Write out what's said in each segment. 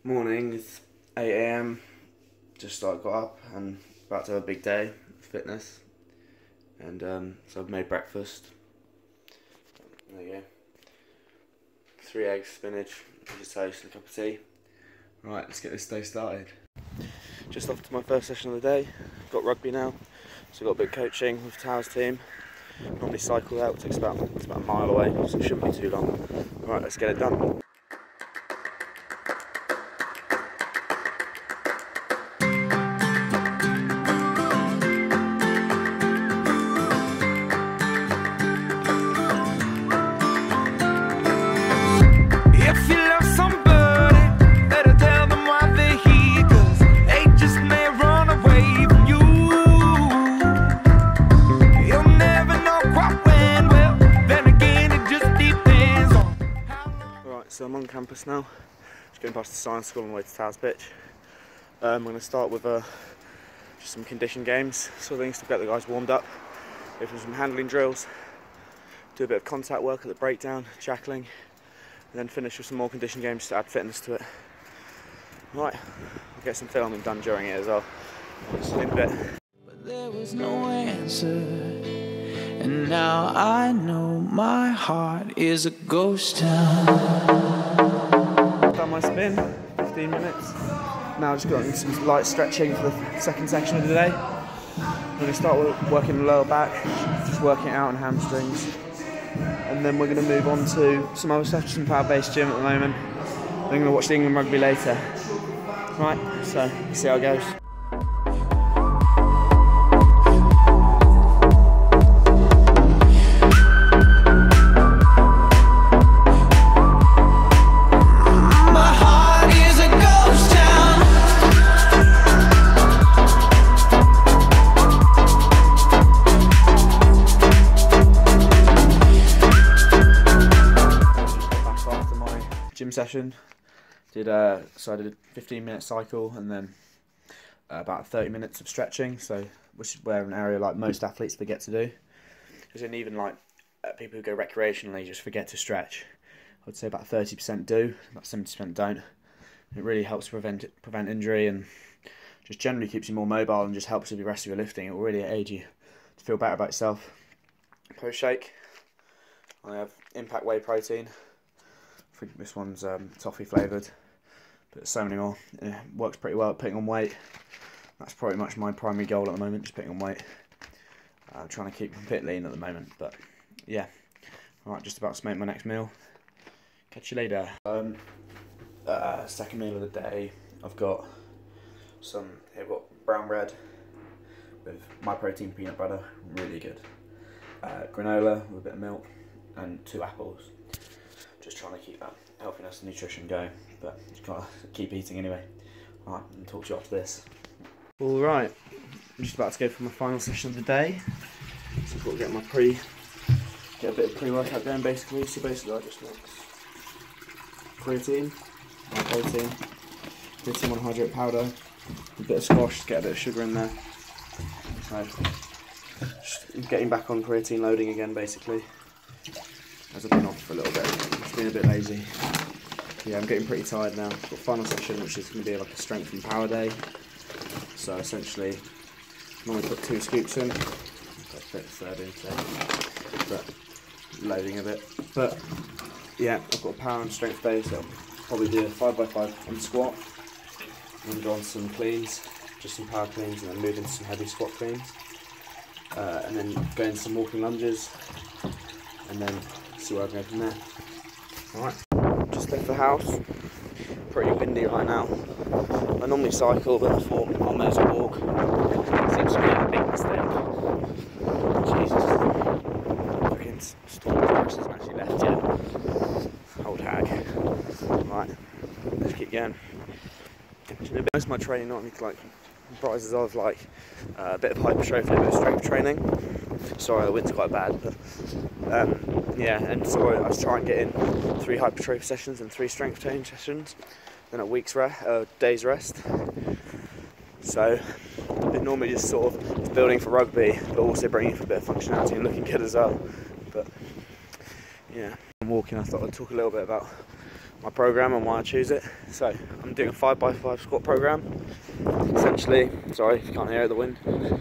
Morning, it's 8 AM, just got up and about to have a big day of fitness, and so I've made breakfast. There you go, 3 eggs, spinach, piece of toast and a cup of tea. Right, let's get this day started. Just off to my first session of the day. Got rugby now, so got a bit of coaching with Tao's team. Normally cycle out, it's about a mile away, so it shouldn't be too long. Right, let's get it done. So I'm on campus now, just going past the science school on the way to Tao's pitch. I'm going to start with just some condition games, sort of things to get the guys warmed up. Go for some handling drills, do a bit of contact work at the breakdown, jackling, and then finish with some more condition games to add fitness to it. Right, I'll get some filming done during it as well. See you in a bit. But there was no answer, and now I know my heart is a ghost town. Done my spin, 15 minutes. Now I've just got some light stretching for the second section of the day. I'm going to start working the lower back, just working it out on hamstrings. And then we're going to move on to some other stuff, just some power-based gym at the moment. I'm going to watch the England rugby later. Right, so see how it goes. Session so I did a 15-minute cycle and then about 30 minutes of stretching, so which is where an area like most athletes forget to do, because then even like people who go recreationally just forget to stretch. I'd say about 30% do, about 70% don't. It really helps prevent injury and just generally keeps you more mobile and just helps with the rest of your lifting. It will really aid you to feel better about yourself. Post shake, I have Impact Whey Protein. I think this one's toffee flavoured, but there's so many more. It works pretty well at putting on weight. That's pretty much my primary goal at the moment, just putting on weight. I'm trying to keep fit lean at the moment, but yeah. Alright, just about to make my next meal. Catch you later. Second meal of the day, I've got brown bread with my protein peanut butter, really good. Granola with a bit of milk and 2 apples. Just trying to keep that healthiness and nutrition going, but just gotta keep eating anyway. Alright, I'll talk to you after this. Alright, I'm just about to go for my final session of the day. So I've got to get a bit of pre-workout going basically. So basically I just mix creatine, my protein monohydrate powder, a bit of squash to get a bit of sugar in there. So just getting back on creatine loading again basically, as I've been off for a little bit. I've been a bit lazy. Yeah, I'm getting pretty tired now. I've got a final session which is going to be like a strength and power day. So essentially, I normally put 2 scoops in. I'll put a third in today, but loading a bit. But yeah, I've got a power and strength day, so I'll probably do a 5x5 on squat, and then go on some cleans, just some power cleans, and then move into some heavy squat cleans, and then go into some walking lunges, and then see where I can go from there. Alright, just left the house. Pretty windy right now. I normally cycle, but I thought I may as well walk. Seems to be a big mistake. Jesus. Fucking storm force hasn't actually left yet. Old hag. Right, let's keep going. Most of my training normally comprises of like a bit of hypertrophy, a bit of strength training. Sorry, the wind's quite bad, but yeah, and so I was trying to get in 3 hypertrophy sessions and 3 strength training sessions, then a day's rest. So it normally just sort of building for rugby, but also bringing a bit of functionality and looking good as well. But yeah, I'm walking. I thought I'd talk a little bit about my program and why I choose it. So I'm doing a 5x5 squat program. Essentially, sorry if you can't hear the wind.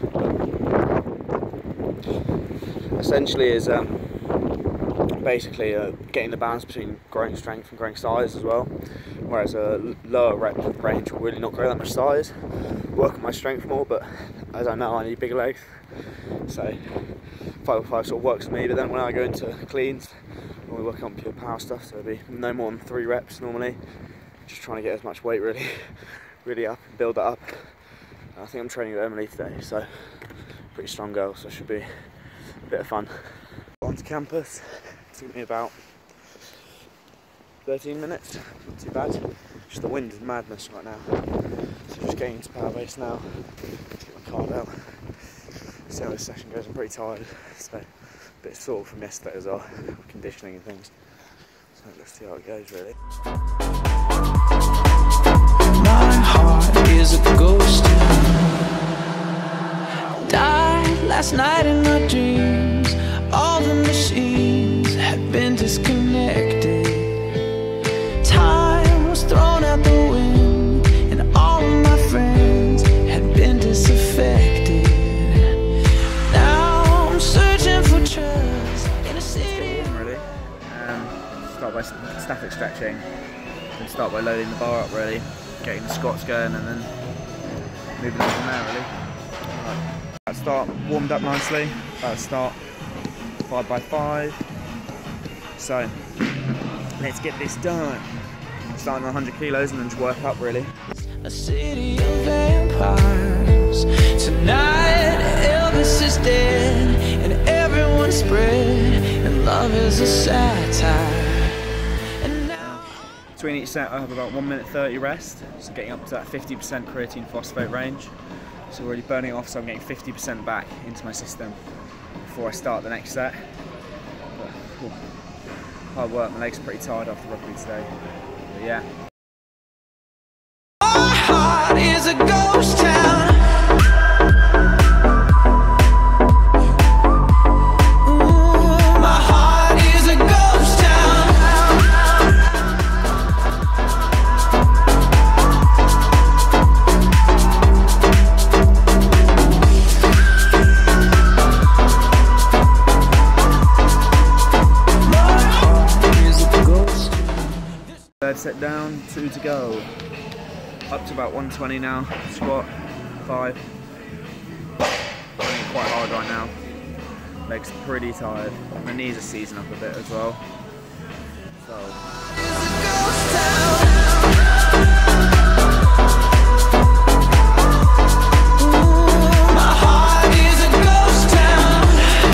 Essentially is basically getting the balance between growing strength and growing size as well. Whereas a lower rep range will really not grow that much size. Work on my strength more, but as I know, I need bigger legs. So 5x5 sort of works for me. But then when I go into cleans, we're working on pure power stuff, so it'll be no more than 3 reps normally. Just trying to get as much weight really up and build that up. I think I'm training with Emily today, so pretty strong girl, so it should be a bit of fun. Onto campus. It took me about 13 minutes, not too bad. Just the wind is madness right now. So just getting into power base now. Let's get my card out. See how this session goes. I'm pretty tired, so a bit sore from yesterday as well, conditioning and things. So let's see how it goes really. My heart is a ghost town. Died last night in my dreams. All the machines had been disconnected. Time was thrown out the wind, and all of my friends had been disaffected. Now I'm searching for trust in a city. Really. Start by static stretching, then start by loading the bar up really, getting the squats going, and then moving on from there really. Right. I'll start warmed up nicely. I'll start 5x5. So let's get this done. Starting on 100 kilos and then just work up really. A city of vampires. Tonight Elvis is dead and everyone's spread, and love is a satire. And now Between each set I have about 1 minute 30 rest, so getting up to that 50% creatine phosphate range. So already burning it off, so I'm getting 50% back into my system before I start the next set. But, hard work, my legs are pretty tired after rugby today. But yeah. my heart is a ghost town. Ooh, my heart is a ghost town. My heart is a ghost town. Third set down, 2 to go. Up to about 120 now, squat, 5. Running quite hard right now. Legs pretty tired. My knees are seizing up a bit as well. So My heart is a ghost town.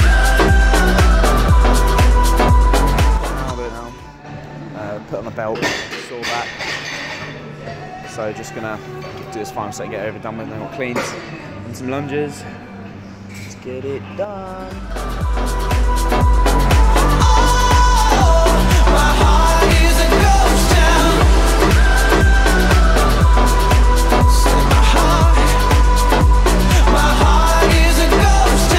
I'll do it now. Put on the belt, sore back. So just gonna do this final set, get it over done with, then we'll cleans and some lunges. Let's get it done. My heart is a ghost town. Say my heart is a ghost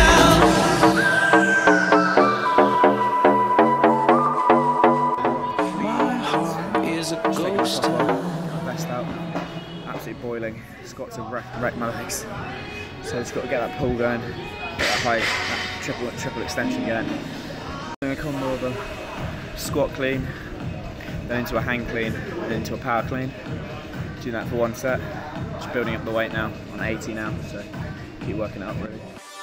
town. My heart is a ghost town. best out. Absolutely boiling. Squats have wrecked my legs. So just got to get that pull going, get that height, that triple extension going. Doing a combo of a squat clean, then into a hang clean, then into a power clean. Do that for 1 set. Just building up the weight now, on 80 now, so keep working it up really.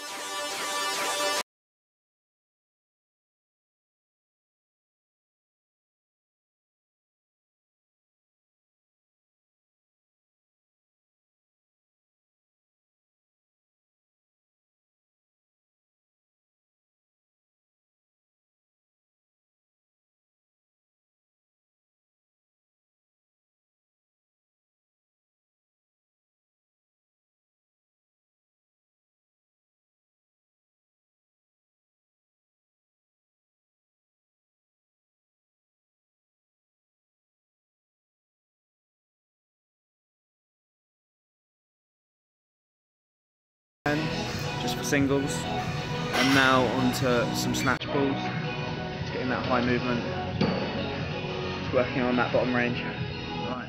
Just for singles, and now onto some snatch pulls, just getting that high movement, working on that bottom range. Right.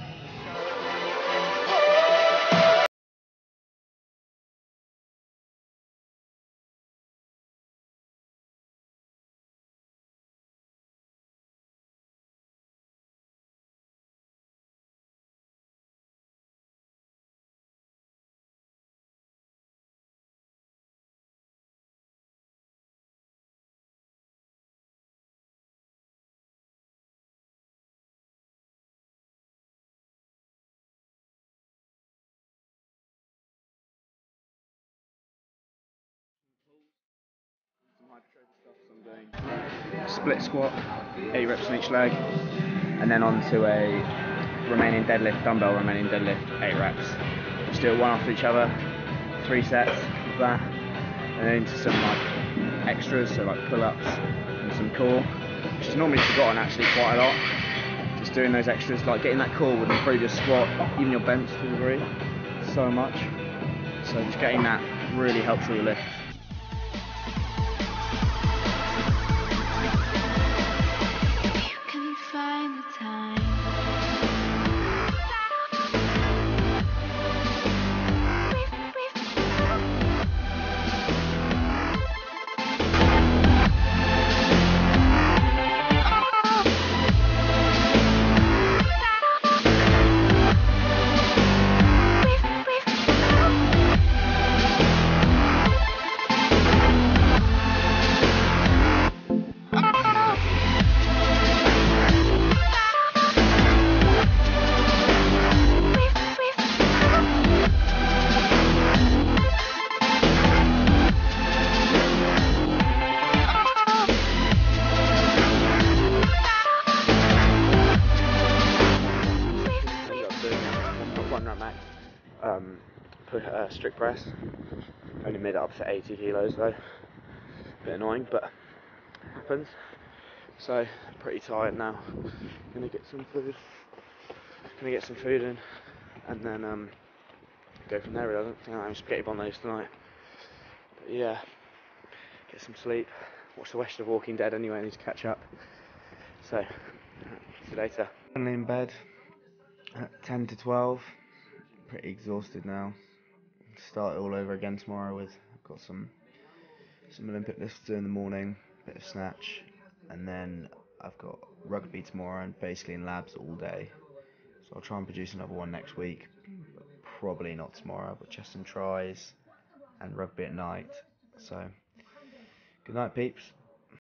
I'm doing split squat, 8 reps on each leg, and then onto a remaining deadlift, dumbbell remaining deadlift, 8 reps. Just do it one after each other, 3 sets of that, and then into some like extras, so like pull-ups and some core, which is normally forgotten actually quite a lot. Just doing those extras, like getting that core would improve your squat, even your bench to a degree, so much. So just getting that really helps with your lift. Strict press. Only made it up to 80 kilos though. Bit annoying, but it happens. So pretty tired now. Gonna get some food. Gonna get some food in, and then go from there. Really. I don't think I'm having spaghetti bolognese tonight. But yeah, get some sleep. Watch the rest of Walking Dead anyway. I need to catch up. So see you later. Finally in bed at 10 to 12. Pretty exhausted now. Start it all over again tomorrow with I've got some Olympic lifts to do in the morning, bit of snatch, and then I've got rugby tomorrow and basically in labs all day. So I'll try and produce another one next week, but probably not tomorrow. I've got chest and tries and rugby at night. So good night, peeps.